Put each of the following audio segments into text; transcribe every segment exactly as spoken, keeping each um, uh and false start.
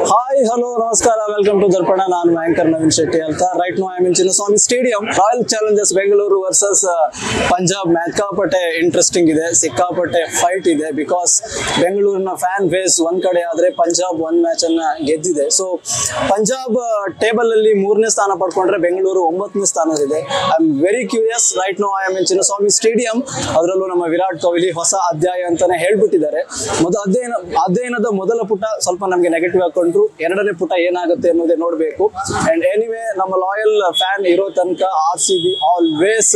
Hi, hello, namaskara, welcome to Darpana. ನಾನು anchor Naveen Shetty ಅಂತ. Right now I am in Chinnaswamy stadium. Royal Challengers Bengaluru versus Punjab match ಸಿಕ್ಕಾಪಟ್ಟೆ interesting ಇದೆ, ಸಿಕ್ಕಾಪಟ್ಟೆ fight ಇದೆ. Because ಬೆಂಗಳೂರಿನ ಫ್ಯಾನ್ ಬೇಸ್ ಒಂದ್ ಕಡೆ ಆದ್ರೆ ಪಂಜಾಬ್ ಒಂದ್ ಮ್ಯಾಚ್ ಅನ್ನ ಗೆದ್ದಿದೆ. ಸೊ ಪಂಜಾಬ್ ಟೇಬಲ್ ಅಲ್ಲಿ ಮೂರನೇ ಸ್ಥಾನ ಪಡ್ಕೊಂಡ್ರೆ ಬೆಂಗಳೂರು ಒಂಬತ್ತನೇ ಸ್ಥಾನದಲ್ಲಿದೆ. I am very curious. Right now I am in Chinnaswamy stadium. ಅದರಲ್ಲೂ ನಮ್ಮ ವಿರಾಟ್ ಕೊಹ್ಲಿ ಹೊಸ ಅಧ್ಯಾಯ ಅಂತಾನೆ ಹೇಳ್ಬಿಟ್ಟಿದ್ದಾರೆ. ಮೊದಲ ಅಧ್ಯಯನ ಅಧ್ಯಯನದ ಮೊದಲ ಪುಟ ಸ್ವಲ್ಪ ನಮ್ಗೆ ನೆಗೆಟಿವ್ ಹಾಕೊಂಡ್ರು, ಎರಡನೇ ಪುಟ ಏನಾಗುತ್ತೆ ಅನ್ನೋದೇ ನೋಡ್ಬೇಕು. ಅಂಡ್ ಎನಿವೇ ನಮ್ಮ ಲಾಯಲ್ ಫ್ಯಾನ್ ಇರೋ ತನಕ ಆರ್ ಸಿ ಬಿ ಆಲ್ವೇಸ್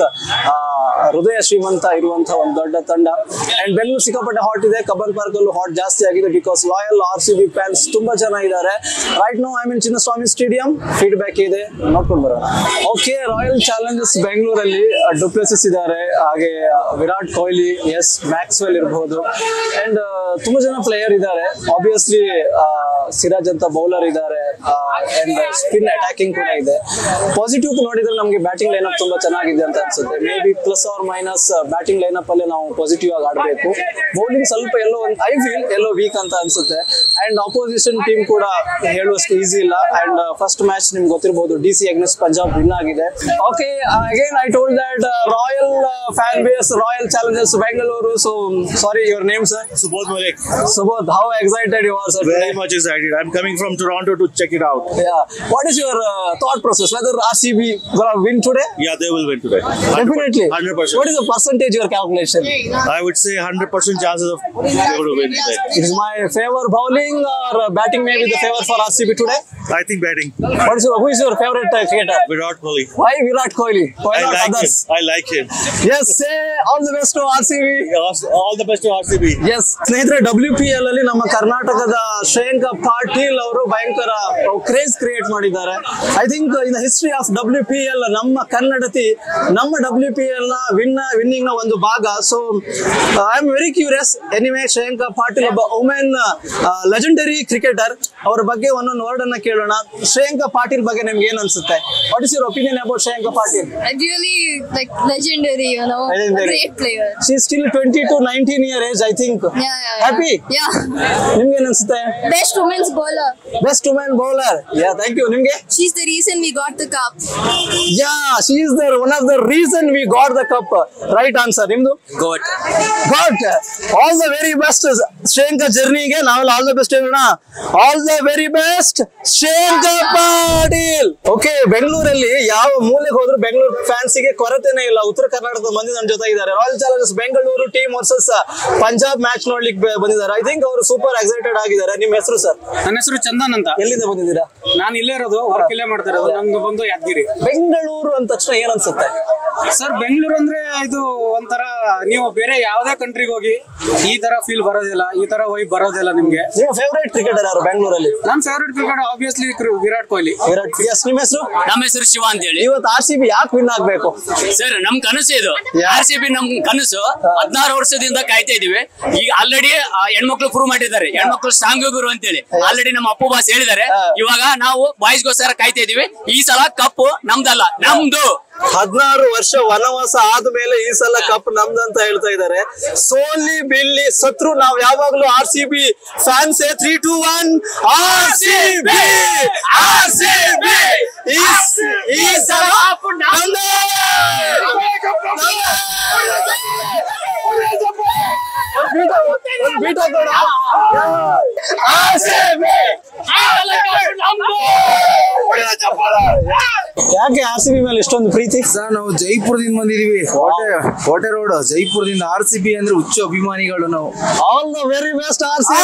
ಹೃದಯ ಶ್ರೀಮಂತ ಇರುವಂತಹ ಒಂದು ದೊಡ್ಡ ತಂಡ. ಅಂಡ್ ಬೆಂಗಳೂರು ಸಿಕ್ಕಾಪಟ್ಟೆ ಹಾಟ್ ಇದೆ, ಕಬ್ಬನ್ ಪಾರ್ಕ್ ಅಲ್ಲೂ ಹಾಟ್ ಜಾಸ್ತಿ ಆಗಿದೆ. Because loyal R C B fans ತುಂಬಾ ಜನ ಇದ್ದಾರೆ. Right now I mean Chinnaswamy stadium. Feedback ಇದೆ, ನೋಡ್ಕೊಂಡು ಬರೋಣ. ಓಕೆ, ರಾಯಲ್ ಚಾಲೆಂಜರ್ಸ್ ಬೆಂಗಳೂರಲ್ಲಿ ಡುಪ್ಲೆಸಿಸ್ ಇದ್ದಾರೆ, ಹಾಗೆ ವಿರಾಟ್ ಕೊಹ್ಲಿ, ಎಸ್ ಮ್ಯಾಕ್ಸ್ವೆಲ್ ಇರಬಹುದು, ಅಂಡ್ ತುಂಬಾ ಜನ ಪ್ಲೇಯರ್ ಇದ್ದಾರೆ. ಆಬ್ವಿಯಸ್ಲಿ ಸಿರಾಜ್ ಅಂತ ಬೌಲರ್ ಇದ್ದಾರೆ, ಅಂಡ್ ಸ್ಪಿನ್ ಅಟ್ಯಾಕಿಂಗ್ ಕೂಡ ಇದೆ. ಪಾಸಿಟಿವ್ ನೋಡಿದ್ರೆ ನಮಗೆ ಬ್ಯಾಟಿಂಗ್ ಲೈನ್ ಅಪ್ ತುಂಬಾ ಚೆನ್ನಾಗಿದೆ ಅಂತ ಅನ್ಸುತ್ತೆ. Maybe plus or minus batting line up ಅಲ್ಲೇ ನಾವು ಪಾಸಿಟಿವ್ ಆಗಿ ಆಡಬೇಕು. ಬೌಲಿಂಗ್ ಸ್ವಲ್ಪ ಎಲ್ಲೋ ಒಂದು ಐ ಫೀಲ್ ಎಲ್ಲೋ ವೀಕ್ ಅಂತ ಅನ್ಸುತ್ತೆ. ಅಂಡ್ ಅಪೋಸಿಷನ್ ಟೀಮ್ ಕೂಡ ಹೇಳುವಷ್ಟು ಈಸಿ ಇಲ್ಲ. ಅಂಡ್ ಫಸ್ಟ್ ಮ್ಯಾಚ್ ನಿಮ್ಗೆ ಗೊತ್ತಿರಬಹುದು, D C against Punjab win ಆಗಿದೆ. Okay, again I told that royal fan base, Royal Challengers Bengaluru. So sorry, your name sir? Subodh Malik. Subodh, how excited you are, sir? Very much excited. I'm coming from Toronto to check it out. Yeah. What is your uh, thought process? Whether R C B gonna win today? Yeah, they will win today. Definitely. one hundred percent. What is the percentage your calculation? I would say one hundred percent chances of they will win today. Is my favor bowling or batting maybe the favor for R C B today? I think batting. What is your, who is your favorite uh, cricketer? Virat Kohli. Why Virat Kohli? Why I not like others? him. I like him. Yes, say all the best to R C B. All the best to R C B. Yes. ಸ್ನೇಹಿತರೆ, W P L ಅಲ್ಲಿ ನಮ್ಮ ಕರ್ನಾಟಕದ ಶ್ರೇಯಾಂಕ ಪಾಟೀಲ್ ಅವರು ಭಯಂಕರ craze create ಮಾಡಿದ್ದಾರೆ. I think in the history of W P L ನಮ್ಮ ಕನ್ನಡತಿ ನಮ್ಮ ಡಬ್ಲ್ಯೂ ಪಿ ಎಲ್ ನ ವಿನ್ ವಿನ್ನಿಂಗ್ ನ ಒಂದು ಭಾಗ. So I am very curious. Anyway, Shreyanka Patil ಒಬ್ಬ ವುಮೆನ್ ಲೆಜೆಂಡರಿ ಕ್ರಿಕೆಟರ್. ಅವರ ಬಗ್ಗೆ ಒಂದೊಂದು ವರ್ಡ್ ಅನ್ನ ಕೇಳೋಣ. ಶ್ರೇಯಾಂಕ ಪಾಟೀಲ್ ಬಗ್ಗೆ ನಿಮ್ಗೆ ಏನ್ ಅನ್ಸುತ್ತೆ? What is your opinion about Shreyanka Patil? Really, like legendary, you know, Legendary. great player. She is still twenty to nineteen year age, I think. Yeah, yeah, yeah. Happy? Yeah. ನಿಮ್ಗೆ ಏನ್ ಅನ್ಸುತ್ತೆ? Best women's bowler. Best women bowler. Yeah, thank you. ನಿಮ್ಗೆ? She's the reason we got the cup. Yeah, she is the one of the reason we got the cup. Right answer. ನಿಮ್ದು? Goat got. All the very best Shreyanka ಜರ್ನಿಗೆ ನಾವೆಲ್ಲ all the best ಹೇಳೋಣ. All the very best Shreyanka Patil. Okay, ಬೆಂಗಳೂರಲ್ಲಿ ಯಾವ ಮೂಲೆಗೆ ಹೋದ್ರು Bengaluru fans ಗೆ ಕೊರತೆನೇ ಇಲ್ಲ. ಉತ್ತರ ಕರ್ನಾಟಕದ ಮಂದಿ ನನ್ನ ಜೊತೆ ಇದ್ದಾರೆ. Royal Challengers Bengaluru team versus Punjab match ನೋಡ್ಲಿಕ್ಕೆ ಬಂದಿದ್ದಾರೆ. ಐ ಥಿಂಕ್ ಅವರು ಸೂಪರ್ ಎಕ್ಸೈಟೆಡ್ ಆಗಿದ್ದಾರೆ. ನಿಮ್ಮ ಹೆಸರು ಸರ್? ನನ್ನ ಹೆಸರು ಚಂದನ್ ಅಂತ. ಎಲ್ಲಿಂದ ಬಂದಿದ್ದೀರಾ? ನಾನು ಇಲ್ಲೇ ಇರೋದು, ವರ್ಕ್ ಇಲ್ಲೇ ಮಾಡ್ತಾ ಇರೋದು. ನಮ್ದು ಬಂದು ಯಾದಗಿರಿ. ಬೆಂಗಳೂರು ಅಂದ ತಕ್ಷಣ ಏನ್ ಅನ್ಸುತ್ತೆ ಸರ್? ಬೆಂಗಳೂರು ಅಂದ್ರೆ ಇದು ಒಂಥರ, ನೀವು ಬೇರೆ ಯಾವ್ದೇ ಕಂಟ್ರಿಗೆ ಹೋಗಿ ಈ ತರ ಫೀಲ್ ಬರೋದಿಲ್ಲ, ಈ ತರ ವೈಬ್ ಬರೋದಿಲ್ಲ ನಿಮ್ಗೆ. ನಿಮ್ಮ ಫೇವರೇಟ್ ಕ್ರಿಕೆಟರ್ ಯಾರು ಬೆಂಗಳೂರಲ್ಲಿ? ನನ್ನ favourite cricketer obviously Virat Kohli. Virat. Yes, ನಿಮ್ಮ ಹೆಸರು? ನಮ್ಮ ಹೆಸರು ಶಿವ ಅಂತ ಹೇಳಿ. ಇವತ್ತು ಆರ್ ಸಿ ಬಿ ಯಾಕೆ ವಿನ್ ಆಗ್ಬೇಕು ಸರ್? ನಮ್ ಕನಸು ಇದು. ಆರ್ ಸಿ ಬಿ ನಮ್ ಕನಸು. ಹದಿನಾರು ವರ್ಷದಿಂದ ಕಾಯ್ತಾ ಇದೀವಿ. ಈಗ ಆಲ್ರೆಡಿ ಹೆಣ್ಮಕ್ಳು ಪ್ರೂವ್ ಮಾಡಿದ್ದಾರೆ, ಹೆಣ್ಮಕ್ಳು ಸ್ಟ್ರಾಂಗ್ ಗುರು ಅಂತೇಳಿ. ಆಲ್ರೆಡಿ ನಮ್ಮ ಅಪ್ಪು ಬಾಸ್ ಹೇಳಿದ್ದಾರೆ. ಇವಾಗ ನಾವು ಬಾಯ್ಸ್ ಗೋಸ್ಕರ ಕಾಯ್ತಾ ಇದೀವಿ. ಈ ಸಲ ಕಪ್ಪು ನಮ್ದಲ್ಲ, ನಮ್ದು. ಹದಿನಾರು ವರ್ಷ ವನವಾಸ ಆದ್ಮೇಲೆ ಈ ಸಲ ಕಪ್ ನಮ್ದಂತ ಹೇಳ್ತಾ ಇದ್ದಾರೆ. ಸೋಲಿ ಬಿಲ್ಲಿ ಸತ್ರು ನಾವ್ ಯಾವಾಗ್ಲೂ R C B fans. Three two one R C B, R C B. ಈ ಸಲ ಯಾಕೆ ಆರ್ ಸಿ ಬಿ ಮೇಲೆ ಇಷ್ಟೊಂದು ಪ್ರೀತಿ? ಸರ್, ನಾವು ಜೈಪುರದಿಂದ ಬಂದಿದೀವಿ. ಕೋಟೆ ಕೋಟೆ ರೋಡ್ ಜೈಪುರದಿಂದ. ಆರ್ ಸಿ ಬಿ ಅಂದ್ರೆ ಹುಚ್ಚು ಅಭಿಮಾನಿಗಳು ನಾವು. All the very best R C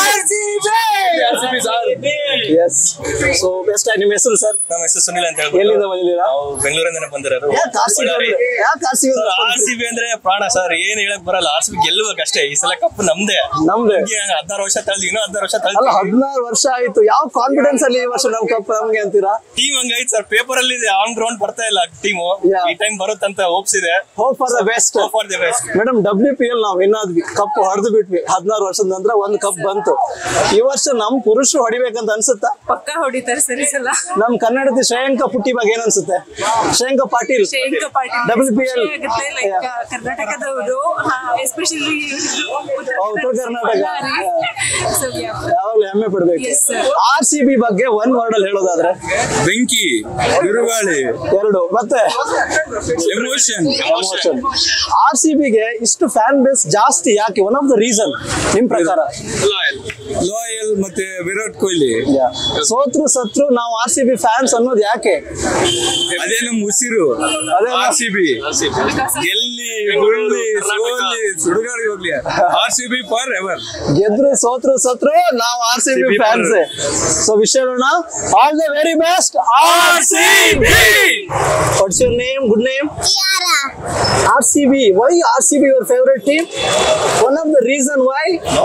B. Yes. So best. ನಿಮ್ಮ ಹೆಸರು ಸರ್? ನಮ್ಮ ಹೆಸರು ಸುನಿಲ್ ಅಂತ ಹೇಳ್ಬಿಟ್ಟು. ಎಲ್ಲಿಂದ ಬಂದಿದ್ದೀರಾ? ನಾವು ಬೆಂಗಳೂರಿಂದ ಬಂದಿರೋದು. ಯಾಕೆ ಆರ್ ಸಿ ಬಿ ಯಾಕೆ R C B R C B ಅಂದ್ರೆ ಪ್ರಾಣ ಸರ್. ಏನ್ ಹೇಳಕ್ ಬರಲ್ಲ. ಆರ್ ಸಿ ಬಿ ಗೆಲ್ಲಬೇಕಷ್ಟೇ. ಈ ಸಲ ಕಪ್ ನಮ್ದೇ. ನಮ್ದೇ. ಹದಿನಾರು ವರ್ಷ ತಳ್ಳಿ, ಇನ್ನೂ ಹದಿನಾರು ವರ್ಷ ಅಲ್ಲ, ತಳ್ಳಿ. ಹದಿನಾರು ವರ್ಷ ಆಯ್ತು. ಯಾವ ಕಾನ್ಫಿಡೆನ್ಸ್ ಅಲ್ಲಿ ಈ ವರ್ಷ ನಮ್ ಕಪ್ ನಮ್ಗೆ ಅಂತೀರಾ? ಟೀಮ್ ಹಂಗೈತ್ ಸರ್. ಪೇಪರ್ ಅಲ್ಲಿ ಆನ್ ಗ್ರೌಂಡ್ ಬರ್ತಾ ಇಲ್ಲ ಟೀಮು. Yeah. ಈ ಟೈಮ್ ಬರುತ್ತಂತ ಹೋಪ್ಸ್ ಇದೆ. Hope for the best. Hope for the best. Madam, W P L ನಾವು ವಿನ್ ಆದ್ವಿ, ಕಪ್ ಹೊಡೆದು ಬಿಟ್ವಿ. ಹದಿನಾರು ವರ್ಷದ ನಂತರ ಒಂದು ಕಪ್ ಬಂತು. ಈ ವರ್ಷ ನಮ್ ಪುರುಷರು ಹೊಡಿಬೇಕಂತ ಅನ್ಸುತ್ತೆ. ಅನ್ಸುತ್ತಾ? ಪಕ್ಕ ಹೊಡಿತಾರೆ ಸರಿ ಸಲ. ನಮ್ ಕನ್ನಡದ ಶ್ರೇಯಾಂಕ ಪುಟ್ಟಿ ಬಗ್ಗೆ ಏನ್ ಅನ್ಸುತ್ತೆ? Shreyanka Patil Shreyanka Patil W P L ಕರ್ನಾಟಕದವರು, ಎಸ್ಪೆಷಲಿ ಉತ್ತರ ಕರ್ನಾಟಕ ಯಾವಾಗ್ಲೂ ಹೆಮ್ಮೆ ಪಡ್ಬೇಕು. ಆರ್ ಸಿ ಬಿ ಬಗ್ಗೆ ಒನ್ ವರ್ಡ್ ಅಲ್ಲಿ ಹೇಳೋದಾದ್ರೆ ಬೆಂಕಿ, ಬಿರುಗಾಳಿ, ಎರಡು, ಮತ್ತೆ ಎಮೋಷನ್. ಎಮೋಷನ್. ಆರ್ ಸಿ ಬಿಗೆ ಇಷ್ಟು ಫ್ಯಾನ್ ಬೇಸ್ ಜಾಸ್ತಿ ಯಾಕೆ? ಒನ್ ಆಫ್ ದ ರೀಸನ್ ನಿಮ್ ಪ್ರಕಾರ? ಲಾಯಲ್ ಮತ್ತೆ ವಿರಾಟ್ ಕೊಹ್ಲಿ. ಸೋತ್ರು ಸತ್ರು ನಾವು ಆರ್ ಸಿ ಬಿ ಫ್ಯಾನ್ಸ್ ಅನ್ನೋದು ಯಾಕೆ? ಅದೇ ನಮ್ ಉಸಿರು. ಅದೇ ಆರ್ ಸಿ ಬಿ ಗೆಲ್ಲಿ ಗುಳ್ಳಿ ಸೋಲಿ ಸುಡುಗಾಡಿ ಹೋಗ್ಲಿ, R C B forever. ಗೆದ್ರು ಸೋತ್ರು ಸತ್ರು ನಾವು R C B fans. So wish ಹೇಳೋಣ all the very best R C B. What's your name? Good name? R C B. Why R C B your favourite team? One of the reason why?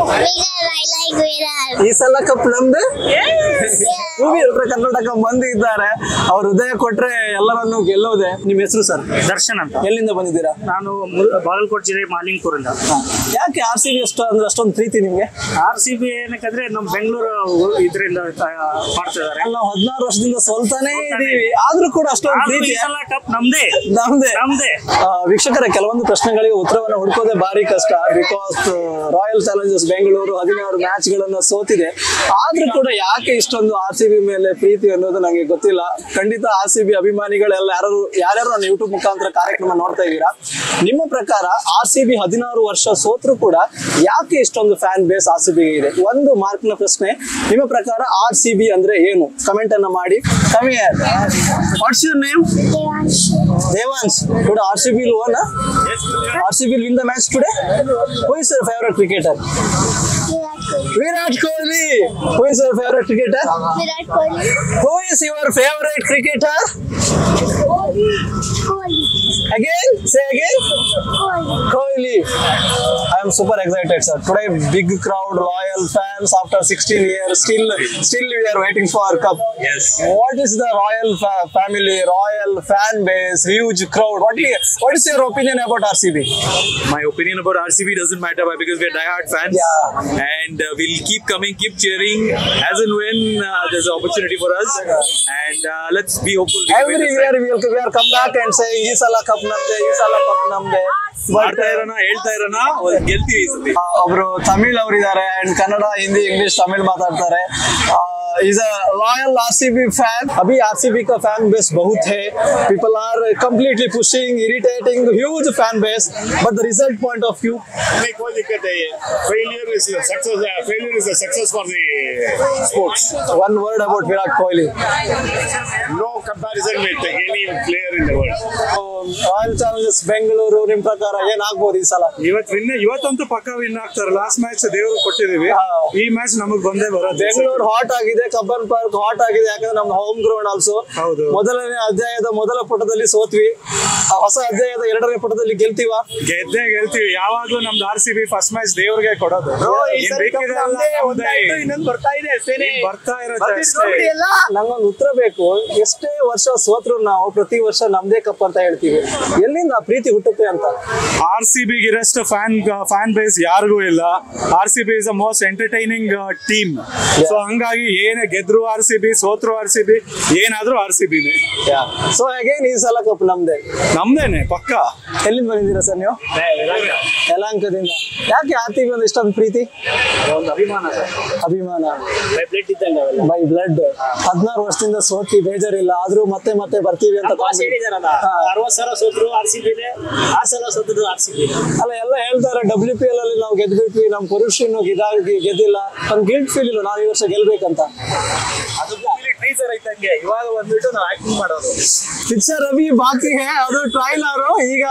ಈ ಸಲ cup ನಮ್ದು. ಉತ್ತರ ಕರ್ನಾಟಕ ಮಂದಿ ಇದ್ದಾರೆ, ಅವ್ರ ಹೃದಯ ಕೊಟ್ರೆ ಎಲ್ಲರನ್ನು ಗೆಲ್ಲೋದೆ. ನಿಮ್ ಹೆಸರು ಸರ್? ದರ್ಶನ್ ಅಂತ. ಎಲ್ಲಿಂದ ಬಂದಿದ್ದೀರಾ? ನಾನು ಬಾಗಲಕೋಟೆ ಜಿಲ್ಲೆ ಮಾಲಿಂಗ್ಪುರಿಂದ. ಯಾಕೆ ಆರ್ ಸಿ ಬಿ ಅಷ್ಟು ಅಂದ್ರೆ ಅಷ್ಟೊಂದು ಪ್ರೀತಿ ನಿಮ್ಗೆ? ಆರ್ ಸಿ ಬಿ ಏನಕ್ಕಂದ್ರೆ ನಮ್ ಬೆಂಗಳೂರು ಇದರಿಂದ ಮಾಡ್ತಿದ್ದಾರೆ. ನಾವು ಹದಿನಾರು ವರ್ಷದಿಂದ ಸೋಲ್ತಾನೆ ಇದೀವಿ, ಆದ್ರೂ ಕೂಡ ಅಷ್ಟೊಂದು ಪ್ರೀತಿ. ಕಪ್ ನಮ್ದೇ ನಮ್ದೇ ನಮ್ದೇ. ವೀಕ್ಷಕರ, ಕೆಲವೊಂದು ಪ್ರಶ್ನೆಗಳಿಗೆ ಉತ್ತರವನ್ನು ಹುಡುಕೋದೇ ಭಾರಿ ಕಷ್ಟ. ಬಿಕಾಸ್ ರಾಯಲ್ ಚಾಲೆಂಜರ್ಸ್ ಬೆಂಗಳೂರು ಹದಿನಾರು ಮ್ಯಾಚ್ ಗಳನ್ನ ಸೋತಿದೆ, ಆದ್ರೂ ಕೂಡ ಯಾಕೆ ಇಷ್ಟೊಂದು ಆರ್ ಸಿ ಬಿ ಮೇಲೆ ಪ್ರೀತಿ ಅನ್ನೋದು ನಂಗೆ ಗೊತ್ತಿಲ್ಲ. ಖಂಡಿತ ಆರ್ ಸಿ ಬಿ ಅಭಿಮಾನಿಗಳೆಲ್ಲ ಯಾರು ಯಾರ್ಯಾರು ನನ್ನ ಯೂಟ್ಯೂಬ್ ಮುಖಾಂತರ ಕಾರ್ಯಕ್ರಮ ನೋಡ್ತಾ ಇದ್ದೀರಾ, ನಿಮ್ಮ ಪ್ರಕಾರ ಆರ್ ಸಿ ಬಿ ಹದಿನಾರು ವರ್ಷ ಸೋತ್ರು ಕೂಡ ಯಾಕೆ ಇಷ್ಟೊಂದು fan base R C B ಇದೆ? ಒಂದು ಮಾರ್ಕ್ ನ ಪ್ರಶ್ನೆ. ನಿಮ್ಮ ಪ್ರಕಾರ ಆರ್ ಸಿ ಬಿ ಅಂದ್ರೆ ಏನು? ಕಮೆಂಟ್ ಅನ್ನ ಮಾಡಿ. ಕಮ್ಮಿ. What's your name? Devansh. Today R C B will won, huh? R C B will win the match today. Who is your favorite cricketer? Virat Kohli. Who is your favorite cricketer? Virat Kohli. Who is your favorite cricketer? Kohli. Again? Say again. Kohli. Kohli. I am super excited, sir. Today, big crowd, loyal fans. After sixteen years, still, still we are waiting for our cup. Yes. What is the royal fa- family, royal fan base, huge crowd? What is, what is your opinion about R C B? My opinion about R C B doesn't matter because we are diehard fans. Yeah. And uh, we'll keep coming, keep cheering as and when uh, there's an opportunity for us. And uh, let's be hopeful. Every year we will, we will come back and say, "Ee sala cup namde, ee sala cup namde." ಮಾಡ್ತಾ ಇರೋಣ, ಹೇಳ್ತಾ ಇರೋಣ, ಗೆಲ್ತೀವಿ ಈ ಸತಿ. ಒಬ್ರು ತಮಿಳ್ ಅವರಿದ್ದಾರೆ and Kannada, Hindi, English, Tamil ಮಾತಾಡ್ತಾರೆ. is a loyal R C B fan. अभी R C B का fan base बहुत है. People are completely pushing, irritating, huge fan base. But the result point of view, नहीं कोई दिक्कत है. Failure is a success. Failure is a success for the sports. one word about Virat Kohli. No comparison with any player in the world. Royal Challengers Bengaluru ನಿಮ್ ಪ್ರಕಾರ ಏನಾಗ್ಬೋದು ಈ ಸಲ? ಇವತ್ತು ವಿನ್ ಇವತ್ತಂತೂ ಪಕ್ಕ ವಿನ್ ಆಗ್ತಾರೆ. ಲಾಸ್ಟ್ ಮ್ಯಾಚ್ ದೇವರು ಕೊಟ್ಟಿದೀವಿ, ಈ ಮ್ಯಾಚ್ ನಮಗ್ ಬಂದೇ ಬರೋದು. ಬೆಂಗಳೂರು ಹಾಟ್ ಆಗಿದೆ, ಕಬ್ಬನ್ ಪಾರ್ಕ್ ಹಾಟ್ ಆಗಿದೆ, ಯಾಕಂದ್ರೆ ನಮ್ದು ಹೋಮ್ ಗ್ರೌಂಡ್ ಆಲ್ಸೋ. ಹೌದು. ಮೊದಲನೇ ಅಧ್ಯಾಯದ ಮೊದಲ ಪುಟದಲ್ಲಿ ಸೋತ್ವಿ, ಹೊಸ ಅಧ್ಯಾಯದ ಎರಡನೇ ಪುಟದಲ್ಲಿ ಗೆಲ್ತೀವ? ಗೆದ್ದೇ ಗೆಲ್ತೀವಿ. ಯಾವಾಗ್ಲೂ ನಮ್ದು R C B first match ದೇವ್ರಿಗೆ ಕೊಡೋದು. ಇನ್ನೊಂದು ಬರ್ತಾ ಇದೆ ಅಷ್ಟೇನೆ, ಬರ್ತಾ ಇರೋದು. ನಂಗೊಂದು ಉತ್ತರ ಬೇಕು. ಎಷ್ಟೇ ವರ್ಷ ಸೋತ್ರು ನಾವು ಪ್ರತಿ ವರ್ಷ ನಮ್ದೇ ಕಪ್ ಅಂತ ಹೇಳ್ತೀವಿ. ಎಲ್ಲಿಂದ ಆ ಪ್ರೀತಿ ಹುಟ್ಟುತ್ತೆ ಅಂತ? ಆರ್ ಸಿ ಬಿ ಇರಷ್ಟು ಫ್ಯಾನ್ ಫ್ಯಾನ್ ಬೇಸ್ ಯಾರಿಗೂ ಇಲ್ಲ. R C B is a most entertaining team. So ಹಂಗಾಗಿ ಏನೇ ಗೆದ್ರು ಆರ್ ಸಿ ಬಿ, ಸೋತ್ರು ಆರ್ ಸಿ ಬಿ, ಏನಾದ್ರೂ ಆರ್ ಸಿ ಬಿನೇ. ಸೊ ಅಗೇನ್ ಈ ಸಲ ಕಪ್ ನಮ್ದೇ ನಮ್ದೇನೆ ಪಕ್ಕ. ಎಲ್ಲಿಂದ ಬಂದಿದ್ದೀರಾ ಸರ್ ನೀವು? ಯಲಹಂಕದಿಂದ. ಯಾಕೆ ಆರ್ ಸಿ ಬಿ ಒಂದು ಇಷ್ಟೊಂದು ಪ್ರೀತಿ? ಒಂದು ಅಭಿಮಾನ ಅಭಿಮಾನ ಬೈ ಬ್ಲಡ್ ಇದ್ದಂಗೆ ಅವೆಲ್ಲ. By blood. ಹದಿನಾರು ವರ್ಷದಿಂದ ಸೋತಿ ಬೇಜಾರಿಲ್ಲ, ಆದ್ರೂ ಮತ್ತೆ ಮತ್ತೆ ಬರ್ತೀವಿ ಅಂತ ಅರವತ್ತು ಸಲ ಸೋತ್ರು ಆರ್ ಸಿ ಬಿ, ಆರ್ ಸಲ ಸೋತದ್ದು ಆರ್ ಸಿ ಬಿ. ಅಲ್ಲ, ಎಲ್ಲ ಹೇಳ್ತಾರೆ ಡಬ್ಲ್ಯೂ ಪಿ ಎಲ್ ಅಲ್ಲಿ ನಾವು ಗೆದ್ಬಿಟ್ವಿ, ನಮ್ ಪುರುಷ ಇನ್ನು ಇದಾಗಿ ಗೆದ್ದಿಲ್ಲ, ನಮ್ ಗಿಲ್ಟ್ ಫೀಲ್ ಇಲ್ಲ ನಾವು ಈ ವರ್ಷ ಗೆಲ್ಬೇಕಂತ. ಅದು ಟೀಸರ್ ಐತಂಗೆ, ಇವಾಗ ಬಂದ್ಬಿಟ್ಟು ನಾವು ಆಕ್ಟಿಂಗ್ ಮಾಡೋದು. ಪಿಕ್ಚರ್ ಅಭಿ ಬಾಕಿ ಹೈ, ಅದು ಟ್ರೈಲರ್. ಈಗ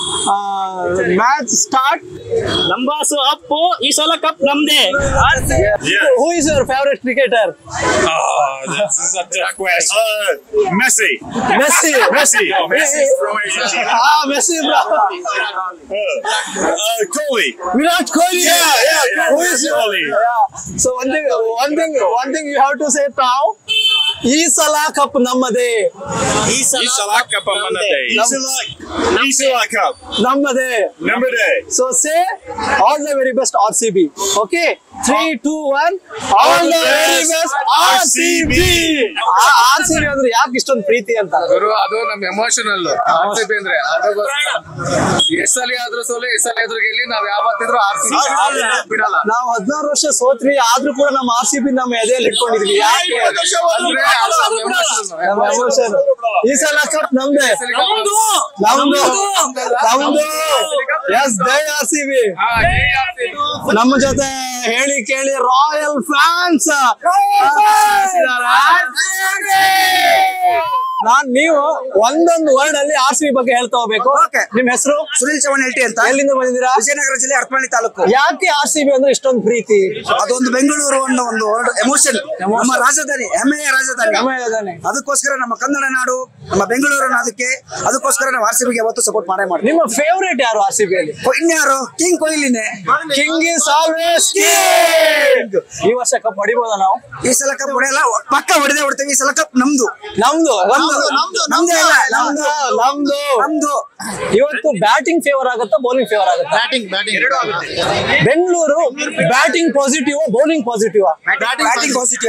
ಮ್ಯಾಚ್ ಸ್ಟಾರ್ಟ್. ನಂಬಾಸು ಅಪ್ಪು, ಈ ಸಲ ಕಪ್ ನಮ್ದೇ. Who is your favorite cricketer? Oh, this is a tough question. Uh, Messi. Messi. Messi. Oh, Messi from Argentina. Ah, Messi, bro. Uh, uh, Kohli. Virat Kohli. Yeah, yeah, yeah. Who is your? Kohli. Yeah. So one thing, one thing, one thing you have to say now. ಈ ಸಲ cup ನಮ್ಮದೇ. ಈ ಸಲ cup ನಮ್ಮದೇ. ಈ ಸಲ cup ನಮ್ಮದೇ. ನಮ್ಮದೇ. So say all the very best R C B. Okay. Three two one all the very best R C B. R C B ಅಂದ್ರೆ ಯಾಕೆ ಇಷ್ಟೊಂದು ಪ್ರೀತಿ ಅಂತ? ಅದು ನಮ್ ಎಮೋಷನಲ್ ಆರ್ ಸಿ ಬಿ ಅಂದ್ರೆ ಎಷ್ಟ್ ಸಲ ಆದ್ರೂ ಸೋಲಿ ಎಷ್ಟ್ ಸಲ ಆದ್ರೂ ಗೆಲ್ಲಿ ನಾವ್ ಯಾವತ್ತಿದ್ರು ಆರ್ ಸಿ ಬಿ ಬಿಡಲ್ಲ. ನಾವು ಹದಿನಾರು ವರ್ಷ ಸೋತ್ವಿ ಆದ್ರೂ ಕೂಡ ನಮ್ಮ ಆರ್ ಸಿ ಬಿ ನಮ್ಮ ಎದೆಯಲ್ಲಿ ಇಟ್ಕೊಂಡಿದ್ವಿ. ಯಾಕೆ ಅಂದ್ರೆ ನಮ್ಮ ಎಮೋಷನ್. ಈ ಸಲ ಕಪ್ ನಮ್ದೇ, ನಮ್ದು ನಮ್ದು. ಎಸ್ ಜೈ ಆರ್ ಸಿ ಬಿ. ನಮ್ಮ ಜೊತೆ ಹೇಳಿ ಕೇಳಿ ರಾಯಲ್ ಫ್ಯಾನ್ಸ್. ನಾನ್ ನೀವು ಒಂದೊಂದು ವರ್ಡ್ ಅಲ್ಲಿ ಆರ್ ಸಿ ಬಿ ಬಗ್ಗೆ ಹೇಳ್ತಾ ಹೋಗ್ಬೇಕು. ನಿಮ್ ಹೆಸರು? ಸುನಿಲ್ ಚೌಹಾಣ್ ಎಲ್ಟಿ ಅಂತ. ಎಲ್ಲಿಂದ ಬಂದಿದ್ದೀರಾ? ವಿಜಯನಗರ ಜಿಲ್ಲೆ ಹರಪನಹಳ್ಳಿ ತಾಲೂಕು. ಯಾಕೆ ಆರ್ ಸಿ ಬಿ ಅಂದ್ರೆ ಇಷ್ಟೊಂದು ಪ್ರೀತಿ? ಅದೊಂದು ಬೆಂಗಳೂರು ಒಂದು ಒಂದು ಎಮೋಷನ್, ನಮ್ಮ ರಾಜಧಾನಿ, ಹೆಮ್ಮೆಯ ರಾಜಧಾನಿ. ಅದಕ್ಕೋಸ್ಕರ ನಮ್ಮ ಕನ್ನಡ ನಾಡು, ನಮ್ಮ ಬೆಂಗಳೂರು ಅದಕ್ಕೆ ಅದಕ್ಕೋಸ್ಕರ ನಾವು ಆರ್ ಸಿ ಬಿಗೆ ಯಾವತ್ತೂ ಸಪೋರ್ಟ್ ಮಾಡೇ ಮಾಡ್ತೀವಿ. ನಿಮ್ಮ ಫೇವರೇಟ್ ಯಾರು ಆರ್ ಸಿ ಬಿ ಅಲ್ಲಿ? ಇನ್ಯಾರು? ಕಿಂಗ್ ಕೊಹ್ಲಿನೇ. King is always king. ಈ ವರ್ಷ ಕಪ್ ಹೊಡಿಬೋದಾ ನಾವು? ಈ ಸಲ ಕಪ್ ಹೊಡೆಯಲ್ಲ, ಪಕ್ಕ ಹೊಡೆದೇ ಹೊಡ್ತೇವೆ. ಈ ಸಲ ಕಪ್ ನಮ್ದು ನಮ್ದು ನಮ್ದೇ ಅಲ್ಲ, ನಮ್ದು ನಮ್ದು ನಮ್ದು. ಇವತ್ತು ಬ್ಯಾಟಿಂಗ್ ಫೇವರ್ ಆಗುತ್ತಾ ಬೌಲಿಂಗ್ ಫೇವರ್ ಆಗುತ್ತಾ? ಬ್ಯಾಟಿಂಗ್ ಬ್ಯಾಟಿಂಗ್ ಎರಡು ಆಗುತ್ತೆ. Bengaluru batting positive bowling positive? Batting positive.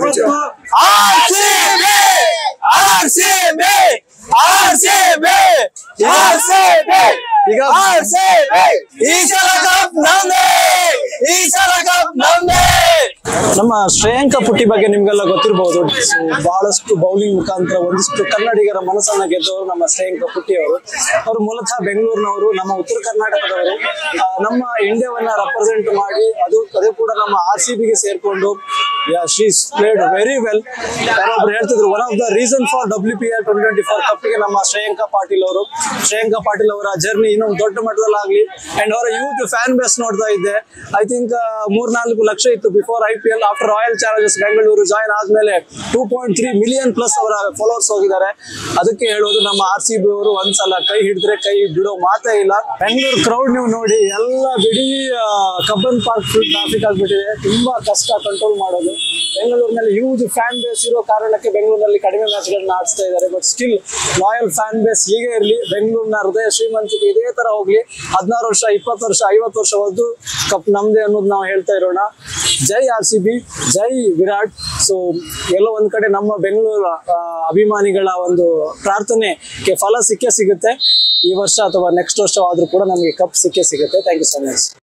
R C B R C B R C B R C B ಈಗ ಆರ್ ಸಿ ಬಿ. ಈ ಸಲ ಕಪ್ ನಮ್ದೇ, ಈ ಸಲ ಕಪ್ ನಮ್ದೇ. ನಮ್ಮ ಶ್ರೇಯಾಂಕ ಪುಟ್ಟಿ ಬಗ್ಗೆ ನಿಮ್ಗೆಲ್ಲ ಗೊತ್ತಿರಬಹುದು. ಬಹಳಷ್ಟು ಬೌಲಿಂಗ್ ಮುಖಾಂತರ ಒಂದಿಷ್ಟು ಕನ್ನಡಿಗರ ಮನಸ್ಸನ್ನ ಗೆದ್ದವರು ನಮ್ಮ ಶ್ರೇಯಾಂಕ ಪುಟ್ಟಿ ಅವರು. ಅವರು ಮೂಲತಃ ಬೆಂಗಳೂರಿನವರು, ನಮ್ಮ ಉತ್ತರ ಕರ್ನಾಟಕದವರು. ನಮ್ಮ ಇಂಡಿಯಾವನ್ನ ರೆಪ್ರೆಸೆಂಟ್ ಮಾಡಿ ಅದು ಅದು ಕೂಡ ನಮ್ಮ ಆರ್ ಸಿ ಬಿಗೆ ಸೇರ್ಕೊಂಡು ಶಿ ಪ್ಲೇಡ್ ವೆರಿ ವೆಲ್. ಯಾರೊಬ್ರು ಹೇಳ್ತಿದ್ರು one of the reason for W P L twenty twenty four ಕಪ್ಗೆ ನಮ್ಮ ಶ್ರೇಯಾಂಕ ಪಾಟೀಲ್ ಅವರು. ಶ್ರೇಯಾಂಕ ಪಾಟೀಲ್ ಅವರ ಜರ್ನಿ ಇನ್ನೊಂದು ದೊಡ್ಡ ಮಟ್ಟದಲ್ಲಿ ಆಗ್ಲಿ. ಅಂಡ್ ಅವರ ಯೂತ್ ಫ್ಯಾನ್ ಬೇಸ್ ನೋಡ್ತಾ ಇದ್ದೆ. ಐ ಥಿಂಕ್ ಮೂರ್ನಾಲ್ಕು ಲಕ್ಷ ಇತ್ತು before I P L. After Royal Challengers Bengaluru join ಆದ್ಮೇಲೆ two point three million plus ಅವರ ಫಾಲೋವರ್ಸ್ ಹೋಗಿದ್ದಾರೆ. ಅದಕ್ಕೆ ಹೇಳೋದು ನಮ್ಮ ಆರ್ ಸಿ ಬಿ ಅವರು ಒಂದ್ಸಲ ಕೈ ಹಿಡಿದ್ರೆ ಕೈ ಬಿಡೋ ಮಾತೇ ಇಲ್ಲ. ಬೆಂಗಳೂರು ಕ್ರೌಡ್ ನೀವು ನೋಡಿ, ಎಲ್ಲ ಬಿಡಿ ಕಬ್ಬನ್ ಪಾರ್ಕ್ ಫುಲ್ ಟ್ರಾಫಿಕ್ ಆಗ್ಬಿಟ್ಟಿದೆ. ತುಂಬಾ ಕಷ್ಟ ಕಂಟ್ರೋಲ್ ಮಾಡೋದು. ಬೆಂಗಳೂರಿನಲ್ಲಿ ಹ್ಯೂಜ್ ಫ್ಯಾನ್ ಬೇಸ್ ಇರೋ ಕಾರಣಕ್ಕೆ ಬೆಂಗಳೂರಿನಲ್ಲಿ ಕಡಿಮೆ ಮ್ಯಾಚ್ ಗಳನ್ನ ಆಡಿಸ್ತಾ ಇದ್ದಾರೆ. But still loyal fan base ಹೀಗೆ ಇರಲಿ. ಬೆಂಗಳೂರಿನ ಹೃದಯ ಶ್ರೀಮಂತಿಕೆ ಇದೇ ತರ ಹೋಗ್ಲಿ. ಹದಿನಾರು ವರ್ಷ ಇಪ್ಪತ್ತು ವರ್ಷ ಐವತ್ತು ವರ್ಷ ಹೋದ್ರು ಕಪ್ ನಮ್ದೇ ಅನ್ನೋದು ನಾವು ಹೇಳ್ತಾ ಇರೋಣ. ಜೈ ಆರ್ ಸಿ ಬಿ, ಜೈ ವಿರಾಟ್. ಸೊ ಎಲ್ಲೋ ಒಂದ್ ಕಡೆ ನಮ್ಮ ಬೆಂಗಳೂರು ಅಭಿಮಾನಿಗಳ ಒಂದು ಪ್ರಾರ್ಥನೆಗೆ ಫಲ ಸಿಕ್ಕೇ ಸಿಗುತ್ತೆ. ಈ ವರ್ಷ ಅಥವಾ ನೆಕ್ಸ್ಟ್ ವರ್ಷ ಆದ್ರೂ ಕೂಡ ನಮಗೆ ಕಪ್ ಸಿಕ್ಕೇ ಸಿಗುತ್ತೆ. Thank you so much.